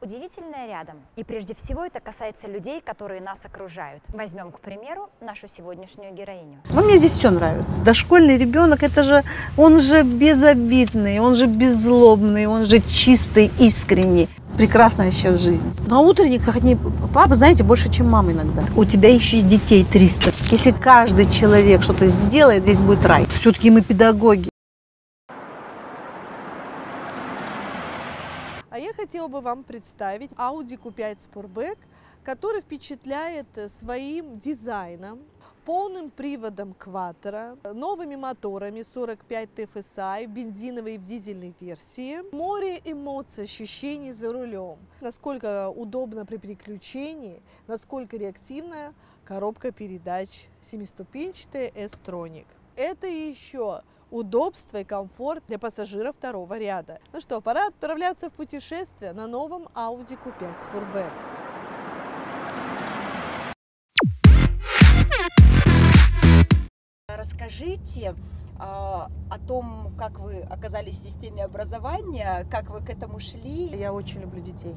Удивительное рядом. И прежде всего это касается людей, которые нас окружают. Возьмем, к примеру, нашу сегодняшнюю героиню. Ну, мне здесь все нравится. Дошкольный ребенок, он же безобидный, он же беззлобный, он же чистый, искренний. Прекрасная сейчас жизнь. На утренниках одни папа, знаете, больше, чем мама иногда. У тебя еще и детей 300. Если каждый человек что-то сделает, здесь будет рай. Все-таки мы педагоги. А я хотела бы вам представить Audi Q5 Sportback, который впечатляет своим дизайном, полным приводом Quattro, новыми моторами 45 TFSI, бензиновой и в дизельной версии. Море эмоций, ощущений за рулем. Насколько удобно при переключении, насколько реактивная коробка передач 7-ступенчатая S-Tronic. Это еще удобство и комфорт для пассажиров второго ряда. Ну что, пора отправляться в путешествие на новом Audi Q5 Sportback. Расскажите о том, как вы оказались в системе образования, как вы к этому шли. Я очень люблю детей.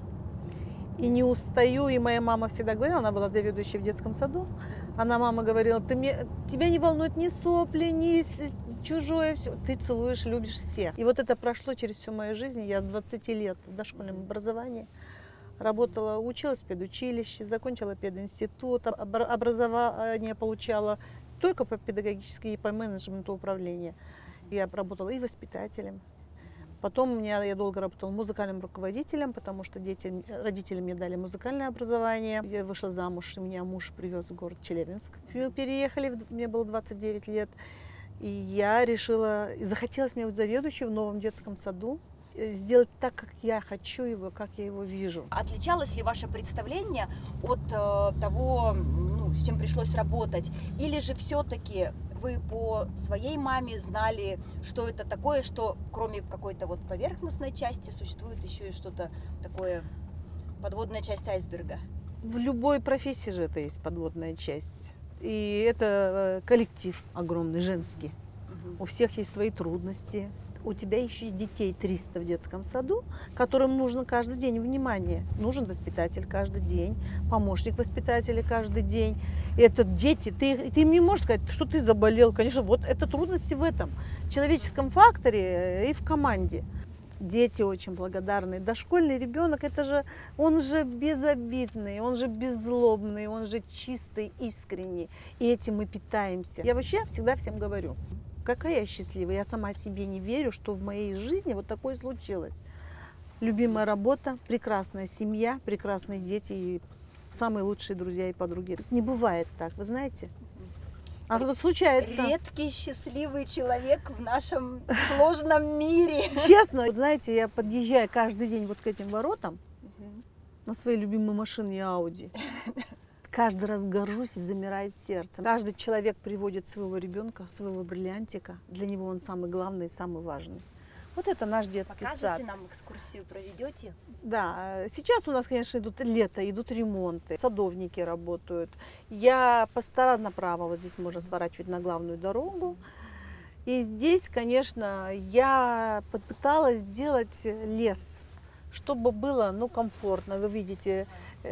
И не устаю, и моя мама всегда говорила, она была заведующей в детском саду, мама говорила, тебя не волнует ни сопли, ни чужое, все, ты целуешь, любишь всех. И вот это прошло через всю мою жизнь, я с 20 лет в дошкольном образовании работала, училась в педучилище, закончила пединститут, образование получала только по педагогической и по менеджменту управления. Я работала и воспитателем. Потом я долго работала музыкальным руководителем, потому что родители мне дали музыкальное образование. Я вышла замуж, и меня муж привез в город Челябинск. Мы переехали, мне было 29 лет. И я решила, захотелось мне быть заведующей в новом детском саду, сделать так, как я хочу его, как я его вижу. Отличалось ли ваше представление от того, с чем пришлось работать? Или же все-таки вы по своей маме знали, что это такое, что кроме какой-то вот поверхностной части существует еще и что-то такое, подводная часть айсберга? В любой профессии же это есть подводная часть. И это коллектив огромный, женский. У всех есть свои трудности. У тебя еще и детей 300 в детском саду, которым нужно каждый день внимание. Нужен воспитатель каждый день, помощник воспитателя каждый день. И это дети, ты им не можешь сказать, что ты заболел. Конечно, вот это трудности в этом человеческом факторе и в команде. Дети очень благодарны. Дошкольный ребенок, он же безобидный, он же беззлобный, он же чистый, искренний. И этим мы питаемся. Я вообще всегда всем говорю, какая я счастливая. Я сама себе не верю, что в моей жизни вот такое случилось. Любимая работа, прекрасная семья, прекрасные дети и самые лучшие друзья и подруги. Не бывает так, вы знаете? А вот случается. Редкий счастливый человек в нашем сложном мире. Честно, вот знаете, я подъезжаю каждый день вот к этим воротам на своей любимой машине Audi. Каждый раз горжусь и замирает сердце. Каждый человек приводит своего ребенка, своего бриллиантика. Для него он самый главный и самый важный. Вот это наш детский сад. Покажете нам экскурсию, проведете? Да, сейчас у нас, конечно, идут ремонты, садовники работают. Я постаралась направо, вот здесь можно сворачивать на главную дорогу. И здесь, конечно, я попыталась сделать лес, чтобы было, комфортно. Вы видите,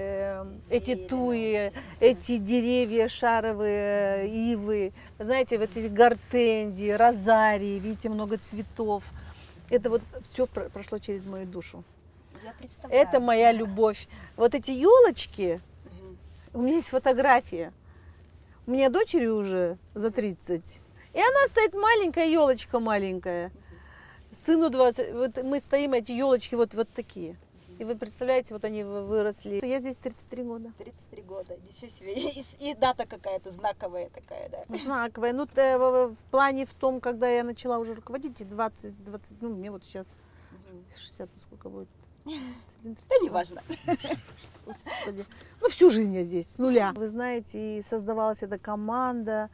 эти туи, эти деревья шаровые, ивы, знаете, вот эти гортензии, розарии, видите, много цветов. Это вот все прошло через мою душу. Я представляю. Это моя любовь. Вот эти елочки, у меня есть фотография. У меня дочери уже за 30. И она стоит маленькая елочка маленькая. Сыну 20. Вот мы стоим, эти елочки вот такие. И вы представляете, вот они выросли. Я здесь 33 года. 33 года, ничего себе. И дата какая-то знаковая такая, да? Знаковая. В плане в том, когда я начала уже руководить, 20, мне вот сейчас 60, сколько будет? Да не важно. Господи. Всю жизнь я здесь, с нуля. Вы знаете, и создавалась эта команда.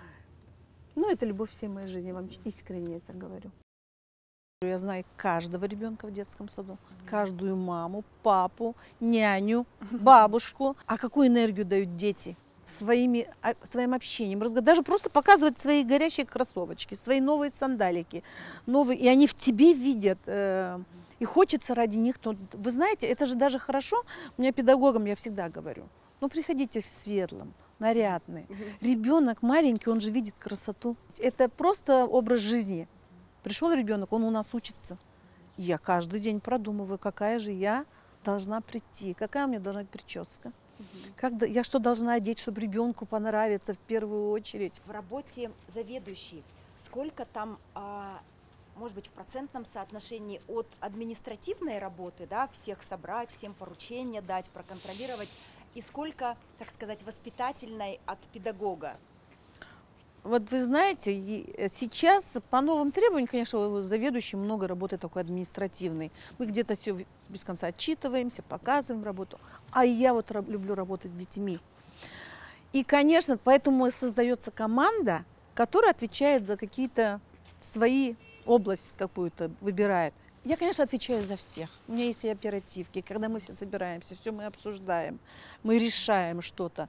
Это любовь всей моей жизни, я вам искренне это говорю. Я знаю каждого ребенка в детском саду, каждую маму, папу, няню, бабушку. А какую энергию дают дети? своим общением, даже просто показывать свои горящие кроссовочки, свои новые сандалики, новые, и они в тебе видят, и хочется ради них. Вы знаете, это же даже хорошо, у меня педагогам я всегда говорю, ну приходите в светлом, нарядный. Ребенок маленький, он же видит красоту. Это просто образ жизни. Пришел ребенок, он у нас учится. Я каждый день продумываю, какая же я должна прийти, какая у меня должна быть прическа. Я что должна одеть, чтобы ребенку понравиться в первую очередь. В работе заведующей сколько там, может быть, в процентном соотношении от административной работы, да, всех собрать, всем поручения дать, проконтролировать, и сколько, так сказать, воспитательной от педагога? Вот вы знаете, сейчас по новым требованиям, конечно, заведующий много работы такой административной. Мы где-то все без конца отчитываемся, показываем работу. А я вот люблю работать с детьми. И, конечно, поэтому создается команда, которая отвечает за какие-то свои области какую-то выбирает. Я, конечно, отвечаю за всех. У меня есть и оперативки, когда мы все собираемся, все мы обсуждаем, мы решаем что-то.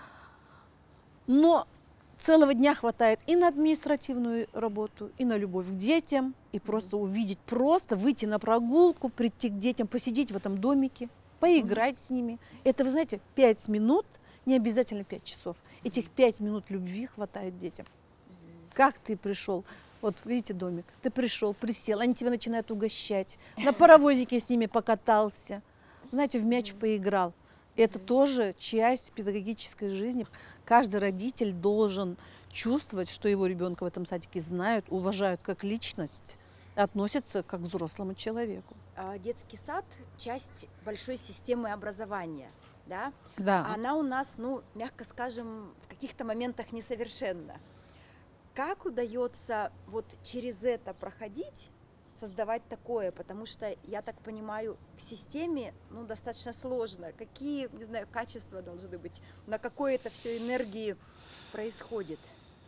Но целого дня хватает и на административную работу, и на любовь к детям, и просто увидеть, просто выйти на прогулку, прийти к детям, посидеть в этом домике, поиграть с ними. Это, вы знаете, 5 минут, не обязательно 5 часов. Этих 5 минут любви хватает детям. Как ты пришел? Вот видите домик, ты пришел, присел, они тебя начинают угощать, на паровозике с ними покатался, знаете, в мяч поиграл. Это тоже часть педагогической жизни. Каждый родитель должен чувствовать, что его ребенка в этом садике знают, уважают как личность, относятся как к взрослому человеку. Детский сад – часть большой системы образования, да? Да. Она у нас, ну, мягко скажем, в каких-то моментах несовершенна. Как удается вот через это проходить, создавать такое, потому что, я так понимаю, в системе, ну, достаточно сложно. Какие, не знаю, качества должны быть, на какой это все энергии происходит?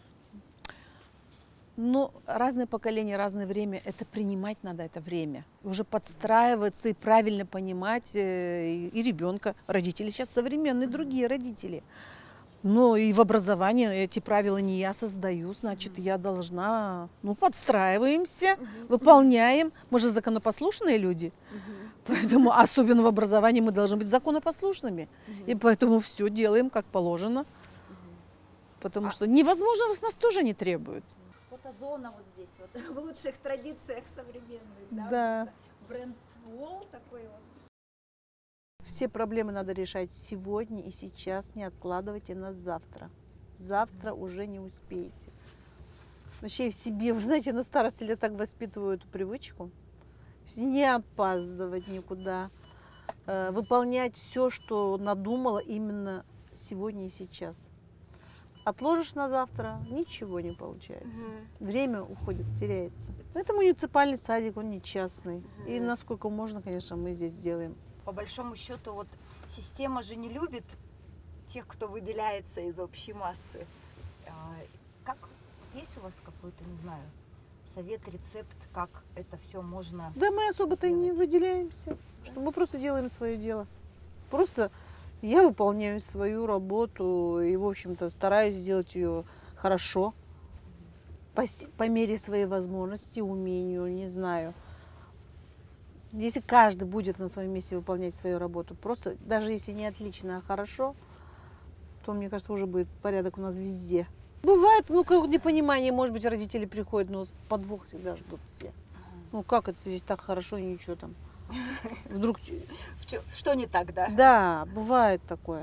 Ну, разные поколения, разное время, это принимать надо, это время. Уже подстраиваться и правильно понимать и ребенка. Родители сейчас современные, другие родители. Но и в образовании эти правила не я создаю, значит, я должна, ну, подстраиваемся, выполняем. Мы же законопослушные люди, поэтому, особенно в образовании, мы должны быть законопослушными. И поэтому все делаем как положено, потому что невозможно, нас тоже не требуют. Фотозона вот здесь, вот, в лучших традициях современных, да? Да. Бренд-вол такой вот. Все проблемы надо решать сегодня и сейчас, не откладывайте на завтра. Завтра уже не успеете. Вообще в себе, вы знаете, на старости лет так воспитывают привычку. Не опаздывать никуда, выполнять все, что надумала именно сегодня и сейчас. Отложишь на завтра, ничего не получается. Время уходит, теряется. Это муниципальный садик, он не частный. И насколько можно, конечно, мы здесь делаем. По большому счету, вот система же не любит тех, кто выделяется из общей массы. Как есть у вас какой-то, не знаю, совет, рецепт, как это все можно? Да мы особо-то и не выделяемся, что мы просто делаем свое дело. Просто я выполняю свою работу и, в общем-то, стараюсь сделать ее хорошо, по мере своей возможности, умению, не знаю. Если каждый будет на своем месте выполнять свою работу, просто даже если не отлично, а хорошо, то, мне кажется, уже будет порядок у нас везде. Бывает, ну, как непонимание, может быть, родители приходят, но подвох всегда ждут все. Ну, как это здесь так хорошо, и ничего там. Вдруг... Что не так, да? Да, бывает такое.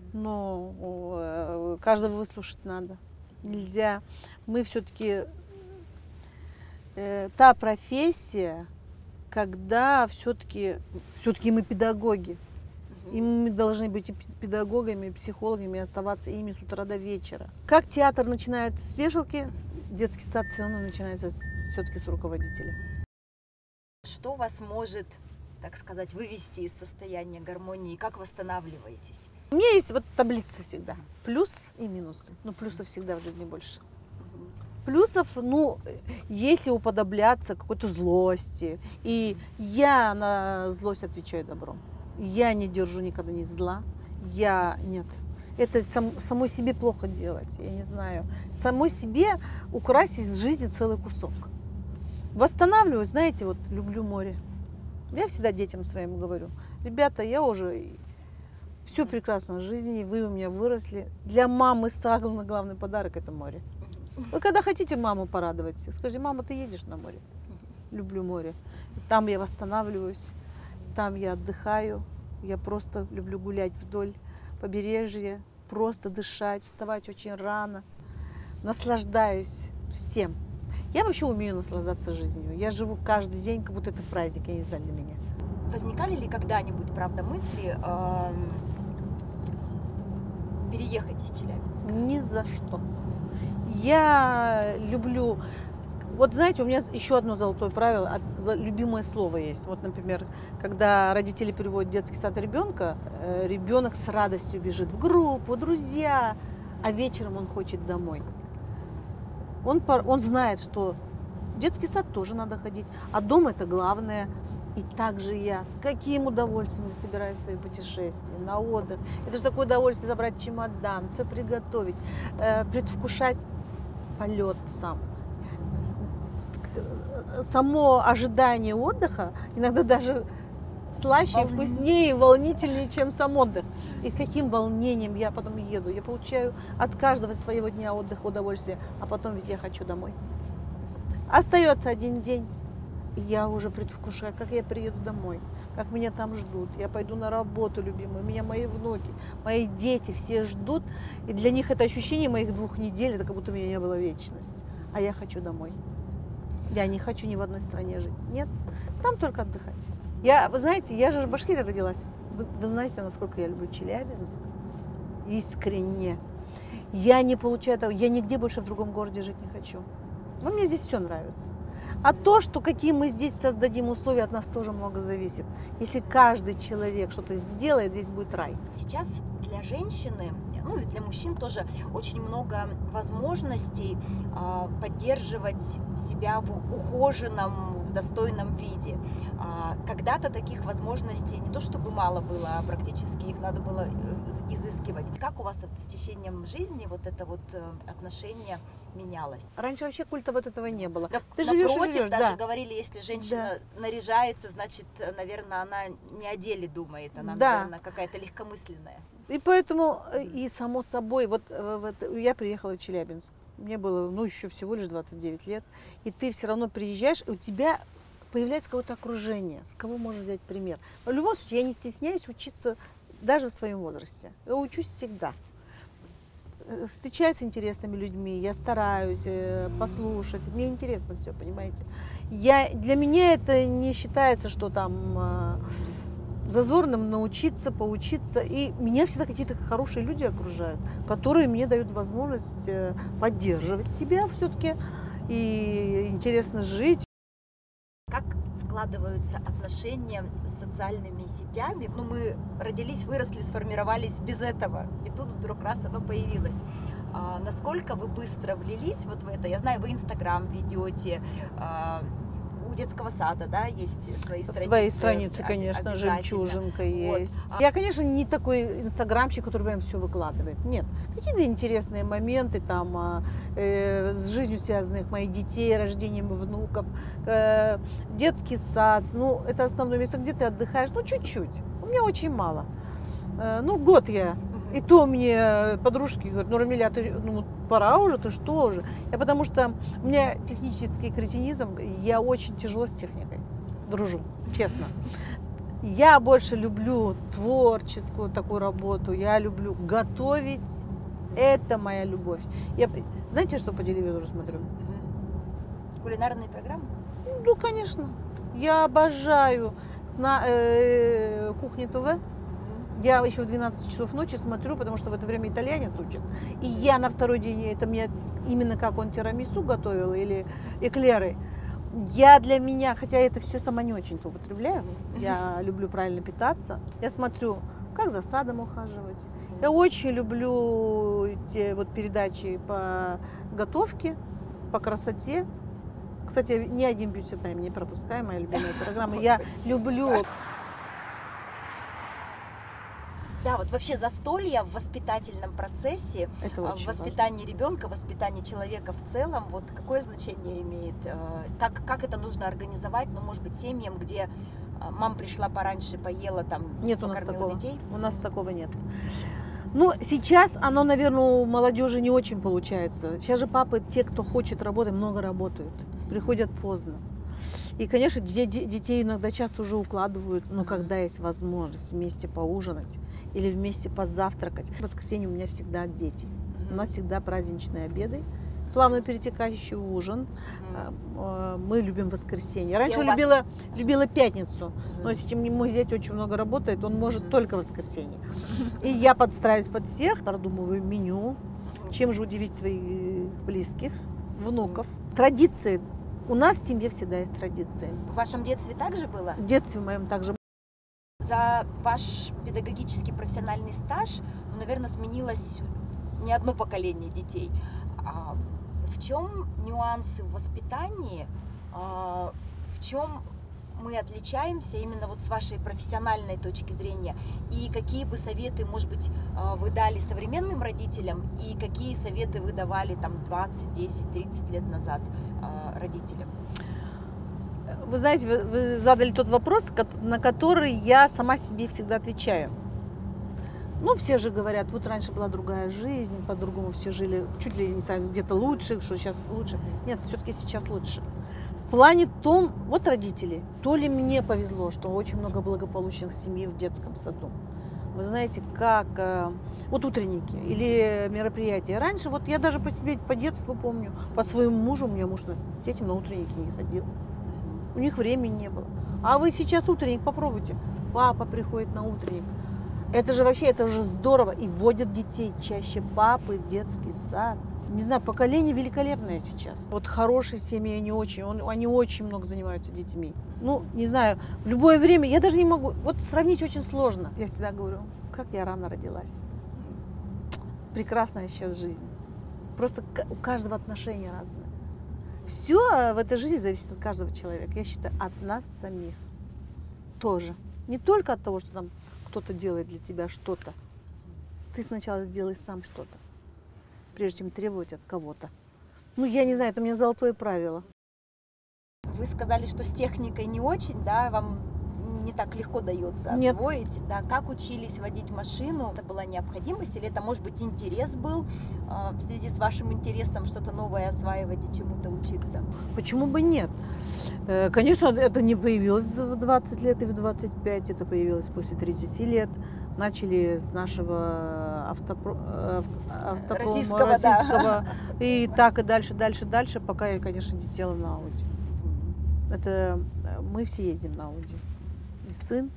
Но каждого выслушать надо. Нельзя. Мы все-таки... та профессия, когда все-таки мы педагоги. И мы должны быть и педагогами, и психологами, и оставаться ими с утра до вечера. Как театр начинается с вешалки, детский сад все равно начинается все-таки с руководителя. Что вас может, так сказать, вывести из состояния гармонии? Как восстанавливаетесь? У меня есть вот таблица всегда. Плюс и минусы. Но плюсов всегда в жизни больше. Плюсов, ну, если уподобляться какой-то злости. И я на злость отвечаю добром. Я не держу никогда ни зла. Нет. Это самой себе плохо делать, я не знаю. Самой себе украсть из жизни целый кусок. Восстанавливаю, знаете, вот люблю море. Я всегда детям своим говорю: ребята, я уже все прекрасно в жизни, вы у меня выросли. Для мамы самый главный подарок – это море. Вы когда хотите маму порадовать, скажите: мама, ты едешь на море? Люблю море. Там я восстанавливаюсь, там я отдыхаю. Я просто люблю гулять вдоль побережья, просто дышать, вставать очень рано. Наслаждаюсь всем. Я вообще умею наслаждаться жизнью. Я живу каждый день, как будто это праздник, я не знаю, для меня. Возникали ли когда-нибудь, правда, мысли переехать из Челябинска? Ни за что. Я люблю... Вот знаете, у меня еще одно золотое правило, любимое слово есть. Вот, например, когда родители приводят в детский сад ребенка, ребенок с радостью бежит в группу, друзья, а вечером он хочет домой. Он знает, что в детский сад тоже надо ходить, а дом это главное. И также я с каким удовольствием собираюсь в свои путешествия, на отдых. Это же такое удовольствие забрать чемодан, все приготовить, предвкушать полет сам. Само ожидание отдыха иногда даже слаще и вкуснее, волнительнее, чем сам отдых. И каким волнением я потом еду. Я получаю от каждого своего дня отдыха удовольствие, а потом ведь я хочу домой. Остается один день, и я уже предвкушаю, как я приеду домой, как меня там ждут. Я пойду на работу любимую, меня мои внуки, мои дети все ждут. И для них это ощущение моих 2 недель, это как будто у меня не было вечность. А я хочу домой. Я не хочу ни в одной стране жить. Нет, там только отдыхать. Вы знаете, я же в Башкирии родилась. Вы знаете, насколько я люблю Челябинск? Искренне. Я не получаю того, я нигде больше в другом городе жить не хочу. Но мне здесь все нравится. А то, что какие мы здесь создадим условия, от нас тоже много зависит. Если каждый человек что-то сделает, здесь будет рай. Сейчас для женщины, ну и для мужчин тоже очень много возможностей поддерживать себя в ухоженном, в достойном виде. Когда-то таких возможностей не то чтобы мало было, а практически их надо было изыскивать. Как у вас с течением жизни вот это вот отношение менялось? Раньше вообще культа вот этого не было. Да, Ты напротив, живешь, даже да. говорили, если женщина наряжается, значит, наверное, она не о деле думает, она, Да. наверное, какая-то легкомысленная. И поэтому, и само собой, вот я приехала в Челябинск. Мне было, еще всего лишь 29 лет. И ты все равно приезжаешь, и у тебя появляется какое-то окружение, с кого можно взять пример. Но в любом случае, я не стесняюсь учиться даже в своем возрасте. Я учусь всегда. Встречаюсь с интересными людьми, я стараюсь послушать. Мне интересно все, понимаете. Для меня это не считается, что там зазорным научиться, поучиться. И меня всегда какие-то хорошие люди окружают, которые мне дают возможность поддерживать себя все-таки и интересно жить. Как складываются отношения с социальными сетями? Ну, мы родились, выросли, сформировались без этого, и тут вдруг раз оно появилось. Насколько вы быстро влились вот в это? Я знаю, вы Инстаграм ведете, у детского сада, да, есть свои страницы. Свои страницы, конечно, жемчужинка есть. Я, конечно, не такой инстаграмщик, который прям все выкладывает. Нет, какие-то интересные моменты там с жизнью связанных моих детей, рождением внуков, детский сад. Ну, это основное место, где ты отдыхаешь. Ну, чуть-чуть. У меня очень мало. Год я. И то мне подружки говорят: ну, Рамиля, ты, пора уже, ты что уже? Потому что у меня технический кретинизм, я очень тяжело с техникой дружу, честно. Я больше люблю творческую такую работу, я люблю готовить, это моя любовь. Знаете, что по телевизору смотрю? Кулинарные программы? Ну, конечно. Я обожаю на Кухне ТВ. Я еще в 12 часов ночи смотрю, потому что в это время итальянец учит. И я на второй день, это мне именно как он тирамису готовил или эклеры. Для меня, хотя это все сама не очень-то употребляю, я люблю правильно питаться. Я смотрю, как за садом ухаживать. Я очень люблю эти вот передачи по готовке, по красоте. Кстати, ни один Beauty Time не пропускаю, моя любимая программа. Я люблю. Да, вот вообще застолье в воспитательном процессе, Это в очень воспитании ребенка, воспитании человека в целом, вот какое значение имеет? Как это нужно организовать, ну, может быть, семьям, где мама пришла пораньше, поела, там, Нет у нас покормила такого. детей? У нас такого нет. Ну, сейчас оно, наверное, у молодежи не очень получается. Сейчас же папы, те, кто хочет работать, много работают. Приходят поздно. И, конечно, детей иногда час уже укладывают, но когда есть возможность вместе поужинать или вместе позавтракать. В воскресенье у меня всегда дети. У нас всегда праздничные обеды, плавно перетекающий ужин. Мы любим воскресенье. Раньше Все у вас- любила пятницу, но если мой зять очень много работает, он может только в воскресенье. И я подстраиваюсь под всех, продумываю меню, чем же удивить своих близких, внуков. Традиции. У нас в семье всегда есть традиции. В вашем детстве также было? В детстве моем также. За ваш педагогический профессиональный стаж, ну, наверное, сменилось не одно поколение детей. В чем нюансы в воспитании? В чем мы отличаемся именно вот с вашей профессиональной точки зрения? И какие бы советы, может быть, вы дали современным родителям? И какие советы вы давали там 20, 10, 30 лет назад родителям? Вы знаете, вы задали тот вопрос, на который я сама себе всегда отвечаю. Ну, все же говорят, вот раньше была другая жизнь, по-другому все жили, чуть ли не знаю, где-то лучше, что сейчас лучше. Нет, все-таки сейчас лучше. В плане том, вот родители, то ли мне повезло, что очень много благополучных семей в детском саду. Вы знаете, как вот утренники или мероприятия. Раньше, вот я даже по себе, по детству помню, по своему мужу, у меня муж детям на утренники не ходил. У них времени не было. А вы сейчас утренник попробуйте. Папа приходит на утренник. Это же вообще, это же здорово. И вводят детей чаще папы в детский сад. Не знаю, поколение великолепное сейчас. Вот хорошие семьи, они очень много занимаются детьми. Ну, не знаю, в любое время, я даже не могу, вот сравнить очень сложно. Я всегда говорю, как я рано родилась. Прекрасная сейчас жизнь. Просто у каждого отношения разное. Все в этой жизни зависит от каждого человека. Я считаю, от нас самих тоже. Не только от того, что там кто-то делает для тебя что-то. Ты сначала сделай сам что-то, прежде чем требовать от кого-то. Ну, я не знаю, это у меня золотое правило. Вы сказали, что с техникой не очень, да, вам не так легко дается Нет. освоить. Да, как учились водить машину? Это была необходимость или это, может быть, интерес был в связи с вашим интересом что-то новое осваивать и чему-то учиться? Почему бы нет? Конечно, это не появилось в 20 лет и в 25, это появилось после 30 лет. Начали с нашего автопрома Российского, да. российского. И так, и дальше, пока я, конечно, не села на Ауди. Это мы все ездим на Ауди. И сын,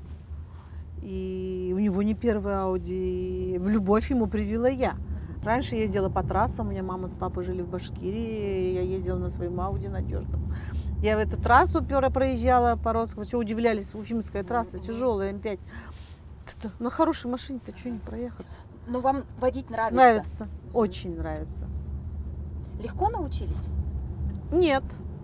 и у него не первый Ауди. В любовь ему привила я. Раньше ездила по трассам, у меня мама с папой жили в Башкирии, я ездила на своем Ауди надежном. Я в эту трассу проезжала по Росскову, все удивлялись, Уфимская трасса, тяжелая, М5. На хорошей машине-то что не проехаться? Ну, вам водить нравится? Нравится, очень нравится. Легко научились? Нет.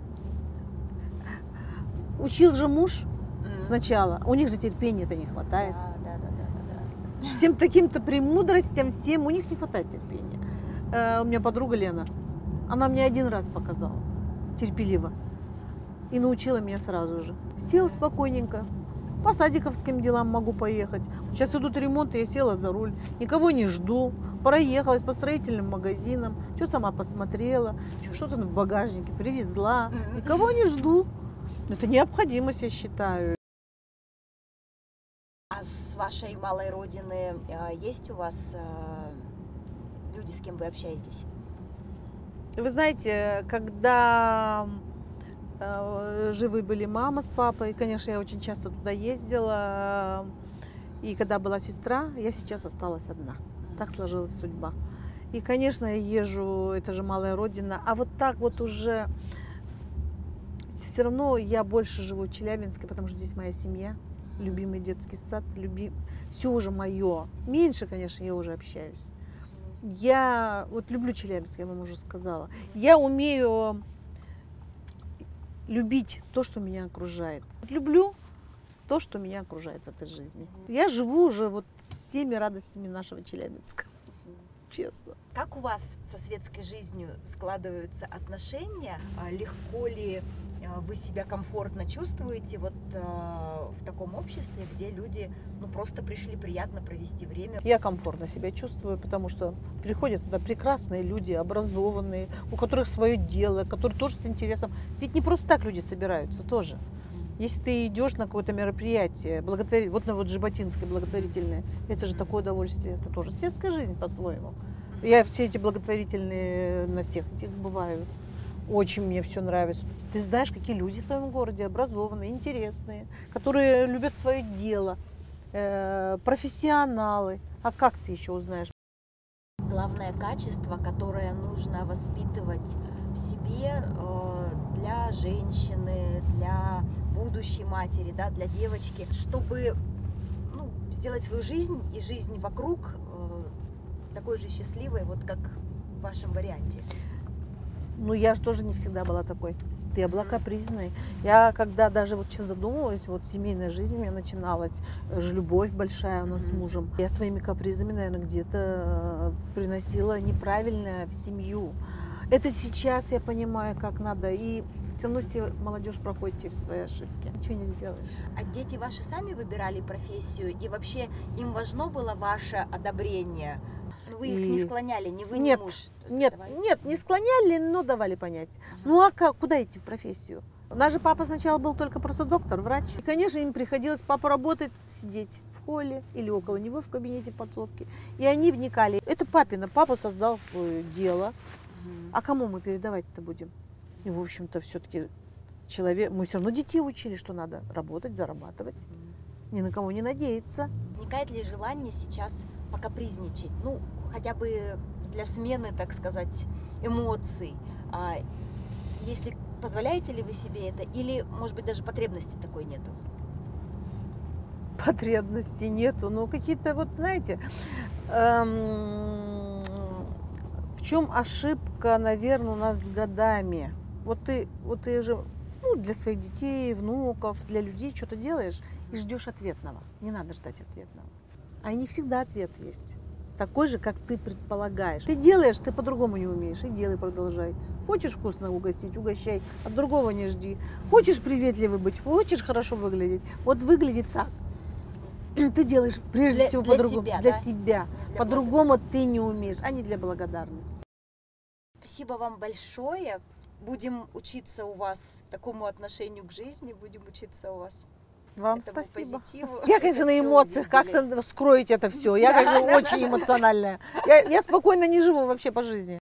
Учил же муж сначала, у них же терпения-то не хватает. Да. Всем таким-то премудростям, всем у них не хватает терпения. У меня подруга Лена, она мне один раз показала, терпеливо, и научила меня сразу же. Села спокойненько, по садиковским делам могу поехать. Сейчас идут ремонты, я села за руль, никого не жду, проехалась по строительным магазинам, что сама посмотрела, что-то в багажнике привезла, никого не жду. Это необходимость, я считаю. А с вашей малой родины есть у вас люди, с кем вы общаетесь? Вы знаете, когда живы были мама с папой, конечно, я очень часто туда ездила. И когда была сестра, я сейчас осталась одна. Так сложилась судьба. И, конечно, я езжу, это же малая родина. А вот так вот уже все равно я больше живу в Челябинске, потому что здесь моя семья, любимый детский сад, все уже мое. Меньше, конечно, я уже общаюсь. Я вот люблю Челябинск, я вам уже сказала. Я умею любить то, что меня окружает. Люблю, то, что меня окружает в этой жизни. Я живу уже вот всеми радостями нашего Челябинска, честно. Как у вас со светской жизнью складываются отношения? Легко ли вы себя комфортно чувствуете вот в таком обществе, где люди просто пришли приятно провести время? Я комфортно себя чувствую, потому что приходят туда прекрасные люди, образованные, у которых свое дело, которые тоже с интересом. Ведь не просто так люди собираются тоже. Если ты идешь на какое-то мероприятие, вот на Жаботинское благотворительное, это же такое удовольствие, это тоже светская жизнь по-своему. Я все эти благотворительные на всех этих бываю. Очень мне все нравится. Ты знаешь, какие люди в твоем городе образованные, интересные, которые любят свое дело, профессионалы. А как ты еще узнаешь? Главное качество, которое нужно воспитывать в себе для женщины, для будущей матери, да, для девочки, чтобы сделать свою жизнь и жизнь вокруг такой же счастливой, вот как в вашем варианте. Я же тоже не всегда была такой. Я была капризной. Я когда даже вот сейчас задумываюсь, вот семейная жизнь у меня начиналась, любовь большая у нас с мужем. Я своими капризами, наверное, где-то приносила неправильное в семью. Это сейчас я понимаю, как надо. И все равно молодежь проходит через свои ошибки. Ничего не сделаешь. А дети ваши сами выбирали профессию? И вообще им важно было ваше одобрение? Вы их не склоняли, ни вы, ни муж? Нет, не склоняли, но давали понять. А как, куда идти в профессию? У нас же папа сначала был только просто доктор, врач. И, конечно, им приходилось, папа работает, сидеть в холле или около него в кабинете в подсобке. И они вникали. Это папина. Папа создал свое дело. А кому мы передавать-то будем? И, в общем-то, все-таки мы все равно детей учили, что надо работать, зарабатывать. Ни на кого не надеяться. Возникает ли желание сейчас покапризничать? Хотя бы для смены, так сказать, эмоций. Если позволяете ли вы себе это? Или, может быть, даже потребности такой нету? Потребностей нету. Какие-то, знаете, в чем ошибка, наверное, у нас с годами? Вот ты же для своих детей, внуков, для людей что-то делаешь и ждешь ответного. Не надо ждать ответного. А не всегда ответ есть. Такой же, как ты предполагаешь. Ты делаешь, ты по-другому не умеешь. И делай, продолжай. Хочешь вкусно угостить, угощай. От другого не жди. Хочешь приветливый быть, хочешь хорошо выглядеть. Вот выглядит так. Ты делаешь прежде всего по-другому. Для себя. По-другому ты не умеешь, а не для благодарности. Спасибо вам большое. Будем учиться у вас такому отношению к жизни. Будем учиться у вас. Вам спасибо. Позитиву. Я, конечно, на эмоциях как-то скроить это все. Я, конечно, очень эмоциональная. Я спокойно не живу вообще по жизни.